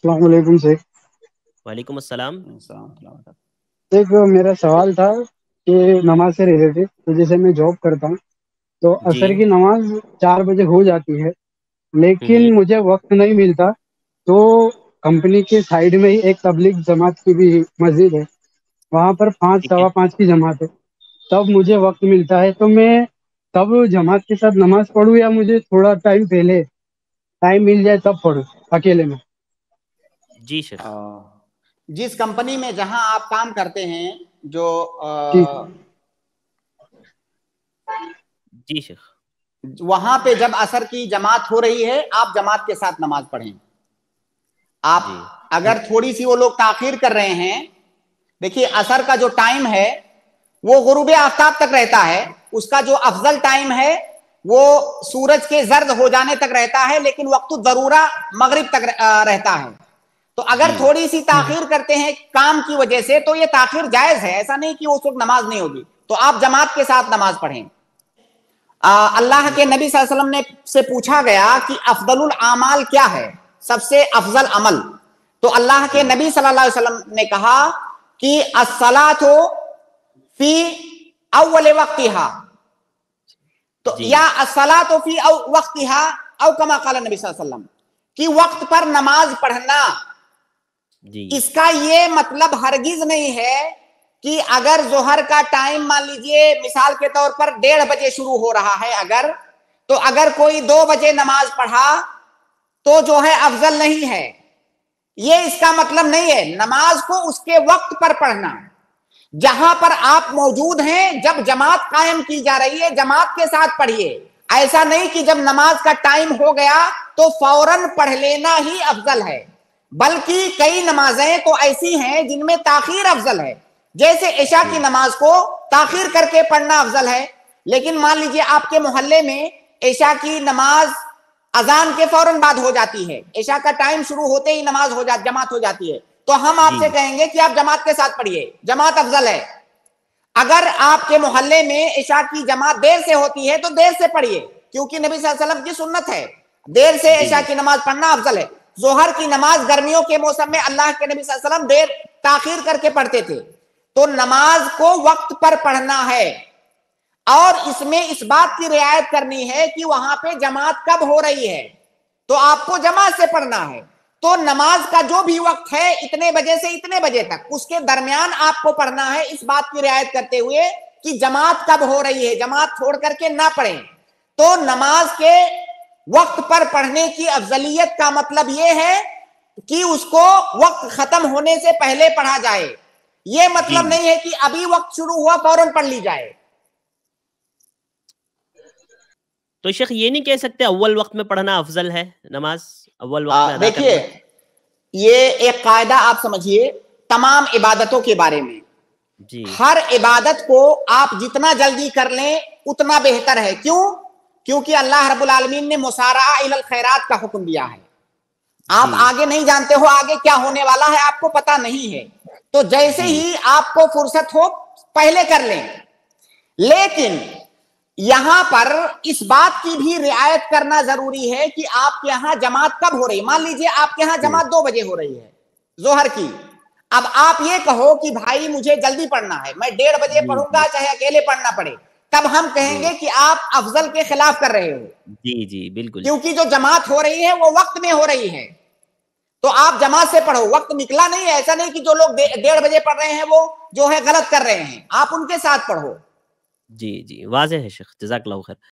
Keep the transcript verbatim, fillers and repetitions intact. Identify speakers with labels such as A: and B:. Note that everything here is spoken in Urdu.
A: السلام علیکم سیخ.
B: وعلیکم السلام.
A: ایک میرا سوال تھا کہ نماز سے ریلیٹڈ. تو جیسے میں جاب کرتا ہوں تو
B: جی.
A: عصر کی نماز چار بجے ہو جاتی ہے،
B: ہوں
A: لیکن مجھے وقت نہیں ملتا. تو کمپنی کے سائیڈ میں ہی ایک تبلیغ جماعت کی بھی مسجد ہے، وہاں پر پانچ
B: ٹھیک ہے.
A: سوا پانچ کی جماعت ہے. تب مجھے وقت ملتا ہے تو میں تب جماعت کے ساتھ نماز پڑھوں، یا مجھے تھوڑا ٹائم پہلے ٹائم مل جائے تب پڑھوں اکیلے میں؟
B: جی شیخ.
C: جس کمپنی میں جہاں آپ کام کرتے ہیں جو
A: جی
B: جی شیخ.
C: وہاں پہ جب عصر کی جماعت ہو رہی ہے آپ جماعت کے ساتھ نماز پڑھیں. آپ
B: جی
C: اگر تھوڑی سی وہ لوگ تاخیر کر رہے ہیں، دیکھیے عصر کا جو ٹائم ہے وہ غروب آفتاب تک رہتا ہے، اس کا جو افضل ٹائم ہے وہ سورج کے زرد ہو جانے تک رہتا ہے، لیکن وقت الضرورہ مغرب تک رہتا ہے. تو اگر
B: جی
C: تھوڑی سی تاخیر کرتے ہیں کام کی وجہ سے تو یہ تاخیر جائز ہے، ایسا نہیں کہ اس وقت نماز نہیں ہوگی. تو آپ جماعت کے ساتھ نماز پڑھیں. اللہ
B: جی
C: کے نبی صلی اللہ علیہ وسلم نے سے پوچھا گیا کہ افضل الاعمال کیا ہے، سب سے افضل عمل؟ تو اللہ کے
B: جی
C: نبی صلی اللہ علیہ وسلم نے کہا کہ الصلاۃ فی اول وقتہا، تو
B: جی
C: یا الصلاۃ فی وقتہا او کما قال نبی صلی اللہ علیہ وسلم، کہ وقت پر نماز پڑھنا.
B: جی
C: اس کا یہ مطلب ہرگز نہیں ہے کہ اگر ظہر کا ٹائم مان لیجئے مثال کے طور پر ڈیڑھ بجے شروع ہو رہا ہے اگر تو اگر کوئی دو بجے نماز پڑھا تو جو ہے افضل نہیں ہے. یہ اس کا مطلب نہیں ہے. نماز کو اس کے وقت پر پڑھنا، جہاں پر آپ موجود ہیں جب جماعت قائم کی جا رہی ہے جماعت کے ساتھ پڑھیے. ایسا نہیں کہ جب نماز کا ٹائم ہو گیا تو فوراً پڑھ لینا ہی افضل ہے، بلکہ کئی نمازیں تو ایسی ہیں جن میں تاخیر افضل ہے. جیسے عشاء
B: جی
C: کی نماز کو تاخیر کر کے پڑھنا افضل ہے، لیکن مان لیجئے آپ کے محلے میں عشاء کی نماز اذان کے فوراً بعد ہو جاتی ہے، عشاء کا ٹائم شروع ہوتے ہی نماز ہو جاتی جماعت ہو جاتی ہے، تو ہم آپ
B: جی
C: سے کہیں گے کہ آپ جماعت کے ساتھ پڑھیے، جماعت افضل ہے. اگر آپ کے محلے میں عشاء کی جماعت دیر سے ہوتی ہے تو دیر سے پڑھیے، کیونکہ نبی صلی اللہ علیہ وسلم کی سنت ہے دیر سے
B: جی
C: عشاء
B: جی
C: کی نماز پڑھنا افضل ہے. ظہر کی نماز گرمیوں کے موسم میں اللہ کے نبی صلی اللہ علیہ وسلم دیر تاخیر کر کے پڑھتے تھے. تو نماز کو وقت پر پڑھنا ہے، اور اس میں اس بات کی رعایت کرنی ہے کہ وہاں پہ جماعت کب ہو رہی ہے، تو آپ کو جماعت سے پڑھنا ہے. تو نماز کا جو بھی وقت ہے اتنے بجے سے اتنے بجے تک اس کے درمیان آپ کو پڑھنا ہے، اس بات کی رعایت کرتے ہوئے کہ جماعت کب ہو رہی ہے، جماعت چھوڑ کر کے نہ پڑھیں. تو نماز کے وقت پر پڑھنے کی افضلیت کا مطلب یہ ہے کہ اس کو وقت ختم ہونے سے پہلے پڑھا جائے. یہ
B: جی
C: مطلب نہیں ہے کہ ابھی وقت شروع ہوا فوراً پڑھ لی جائے.
B: تو شیخ یہ نہیں کہہ سکتے اول وقت میں پڑھنا افضل ہے، نماز اول وقت میں ادا
C: دیکھیے
B: کرنا؟
C: یہ ایک قاعدہ آپ سمجھیے تمام عبادتوں کے بارے میں،
B: جی
C: ہر عبادت کو آپ جتنا جلدی کر لیں اتنا بہتر ہے. کیوں؟ کیونکہ اللہ رب العالمین نے مسارعہ الی الخیرات کا حکم دیا ہے. آپ
B: جی
C: آگے نہیں جانتے ہو آگے کیا ہونے والا ہے، آپ کو پتا نہیں ہے، تو جیسے
B: جی
C: ہی آپ کو فرصت ہو پہلے کر لیں. لیکن یہاں پر اس بات کی بھی رعایت کرنا ضروری ہے کہ آپ کے ہاں جماعت کب ہو رہی ہے. مان لیجئے آپ کے ہاں
B: جی
C: جماعت دو بجے ہو رہی ہے ظہر کی، اب آپ یہ کہو کہ بھائی مجھے جلدی پڑھنا ہے، میں ڈیڑھ بجے
B: جی
C: پڑھوں
B: جی
C: گا چاہے اکیلے پڑھنا پڑے، تب ہم کہیں
B: جی
C: گے کہ آپ افضل کے خلاف کر رہے ہو،
B: جی جی بالکل.
C: کیونکہ جو جماعت ہو رہی ہے وہ وقت میں ہو رہی ہے. تو آپ جماعت سے پڑھو، وقت نکلا نہیں ہے. ایسا نہیں کہ جو لوگ ڈیڑھ بجے پڑھ رہے ہیں وہ جو ہے غلط کر رہے ہیں، آپ ان کے ساتھ پڑھو.
B: جی جی واضح ہے شیخ، جزاک اللہ خیر.